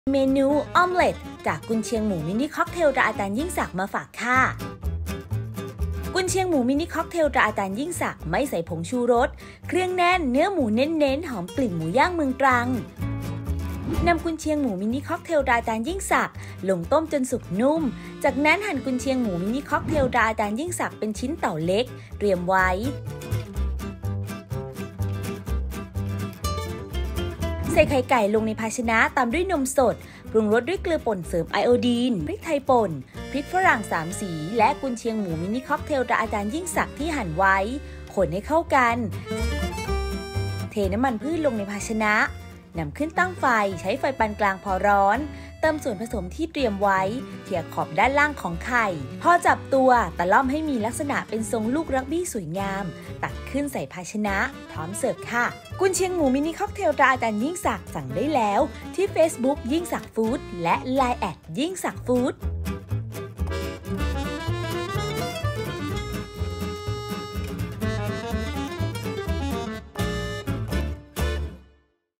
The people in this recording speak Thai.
เมนูออมเล็ตจากกุนเชียงหมูมินิค็อกเทลตราอาจารย์ยิ่งศักดิ์มาฝากค่ะกุนเชียงหมูมินิค็อกเทลตราอาจารย์ยิ่งศักดิ์ไม่ใส่ผงชูรสเครื่องแน่นเนื้อหมูเน้นๆหอมกลิ่นหมูย่างเมืองตรังนำกุนเชียงหมูมินิค็อกเทลตราอาจารย์ยิ่งศักดิ์ลงต้มจนสุกนุ่มจากนั้นหั่นกุนเชียงหมูมินิค็อกเทลตราอาจารย์ยิ่งศักดิ์เป็นชิ้นเต่าเล็กเตรียมไว้ใส่ไข่ไก่ลงในภาชนะตามด้วยนมสดปรุงรสด้วยเกลือป่นเสริมไอโอดีนพริกไทยป่นพริกฝรั่ง3สีและกุนเชียงหมูมินิค็อกเทลตราอาจารย์ยิ่งศักดิ์ที่หั่นไว้คนให้เข้ากันเทน้ำมันพืชลงในภาชนะนำขึ้นตั้งไฟใช้ไฟปานกลางพอร้อนเติมส่วนผสมที่เตรียมไว้เขี่ยขอบด้านล่างของไข่พอจับตัวตะล่อมให้มีลักษณะเป็นทรงลูกรักบี้สวยงามตักขึ้นใส่ภาชนะพร้อมเสิร์ฟค่ะกุนเชียงหมูมินิค็อกเทลตราอาจารย์ยิ่งศักดิ์สั่งได้แล้วที่ Facebook ยิ่งศักดิ์ฟู้ดและ LINE@ ยิ่งศักดิ์ฟู้ด